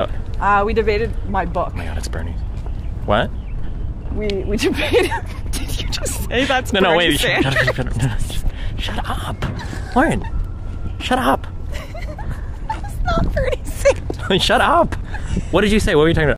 We debated my book. Oh my god, it's Bernie. What? We debated. Did you just say that's Bernie? No, wait. Sanders? Shut up. Lauren, shut up. It's not Bernie Sanders. Shut up. What did you say? What were you talking about?